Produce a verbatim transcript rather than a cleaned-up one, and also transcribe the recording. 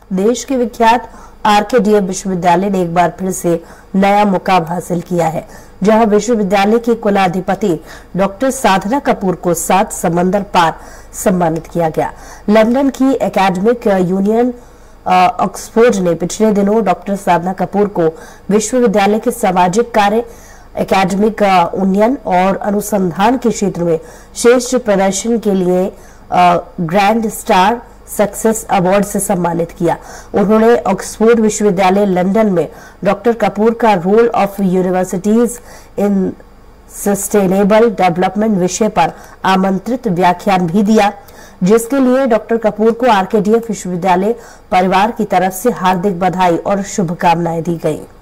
देश के विख्यात आरकेडीएफ विश्वविद्यालय ने एक बार फिर से नया मुकाम हासिल किया है, जहां विश्वविद्यालय के कुलाधिपति डॉक्टर साधना कपूर को सात समंदर पार सम्मानित किया गया। लंदन की एकेडमिक यूनियन ऑक्सफोर्ड ने पिछले दिनों डॉक्टर साधना कपूर को विश्वविद्यालय के सामाजिक कार्य, एकेडमिक उन्नयन और अनुसंधान के क्षेत्र में श्रेष्ठ प्रदर्शन के लिए ग्रैंड स्टार सक्सेस अवार्ड से सम्मानित किया। उन्होंने ऑक्सफोर्ड विश्वविद्यालय लंदन में डॉक्टर कपूर का role of universities in sustainable development विषय पर आमंत्रित व्याख्यान भी दिया, जिसके लिए डॉक्टर कपूर को आरकेडीएफ विश्वविद्यालय परिवार की तरफ से हार्दिक बधाई और शुभकामनाएं दी गई।